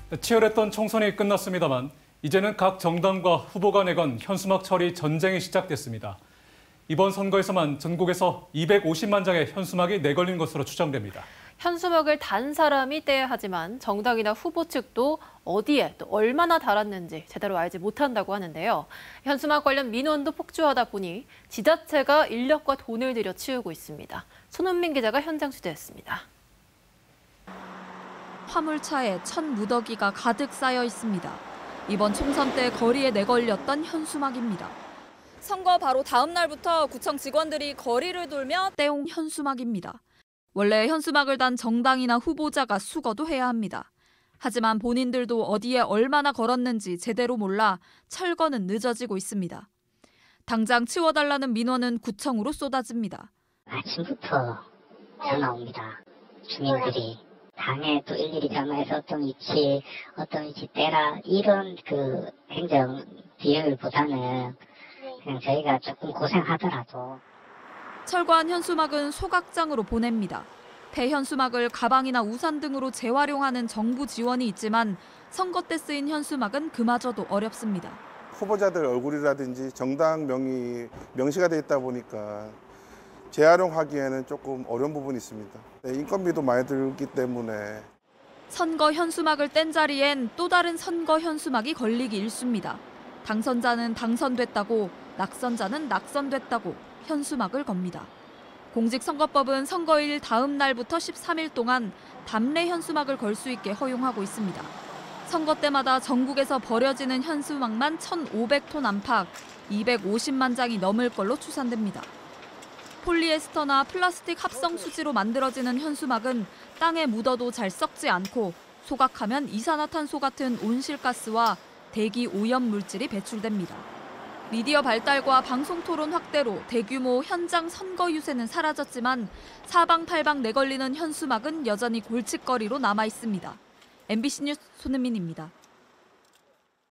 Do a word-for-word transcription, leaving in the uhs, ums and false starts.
치열했던 총선이 끝났습니다만 이제는 각 정당과 후보가 내건 현수막 처리 전쟁이 시작됐습니다. 이번 선거에서만 전국에서 이백오십만 장의 현수막이 내걸린 것으로 추정됩니다. 현수막을 단 사람이 떼야 하지만 정당이나 후보 측도 어디에 또 얼마나 달았는지 제대로 알지 못한다고 하는데요. 현수막 관련 민원도 폭주하다 보니 지자체가 인력과 돈을 들여 치우고 있습니다. 손은민 기자가 현장 취재했습니다. 화물차에 첫 무더기가 가득 쌓여 있습니다. 이번 총선 때 거리에 내걸렸던 현수막입니다. 선거 바로 다음 날부터 구청 직원들이 거리를 돌며 떼온 현수막입니다. 원래 현수막을 단 정당이나 후보자가 수거도 해야 합니다. 하지만 본인들도 어디에 얼마나 걸었는지 제대로 몰라 철거는 늦어지고 있습니다. 당장 치워달라는 민원은 구청으로 쏟아집니다. 아침부터 전화 옵니다. 주민들이 당에 또 일일이 전화해서 어떤 위치, 어떤 위치 떼라 이런 그 행정 비효율보다는 그냥 저희가 조금 고생하더라도 철거한 현수막은 소각장으로 보냅니다. 폐현수막을 가방이나 우산 등으로 재활용하는 정부 지원이 있지만 선거 때 쓰인 현수막은 그마저도 어렵습니다. 후보자들 얼굴이라든지 정당 명이 명시가 돼 있다 보니까 재활용하기에는 조금 어려운 부분이 있습니다. 네, 인건비도 많이 들기 때문에. 선거 현수막을 뗀 자리엔 또 다른 선거 현수막이 걸리기 일쑤입니다. 당선자는 당선됐다고, 낙선자는 낙선됐다고 현수막을 겁니다. 공직선거법은 선거일 다음 날부터 십삼 일 동안 답례 현수막을 걸 수 있게 허용하고 있습니다. 선거 때마다 전국에서 버려지는 현수막만 천오백 톤 안팎, 이백오십만 장이 넘을 걸로 추산됩니다. 폴리에스터나 플라스틱 합성 수지로 만들어지는 현수막은 땅에 묻어도 잘 썩지 않고 소각하면 이산화탄소 같은 온실가스와 대기 오염 물질이 배출됩니다. 미디어 발달과 방송 토론 확대로 대규모 현장 선거 유세는 사라졌지만 사방팔방 내걸리는 현수막은 여전히 골칫거리로 남아 있습니다. 엠비씨 뉴스 손은민입니다.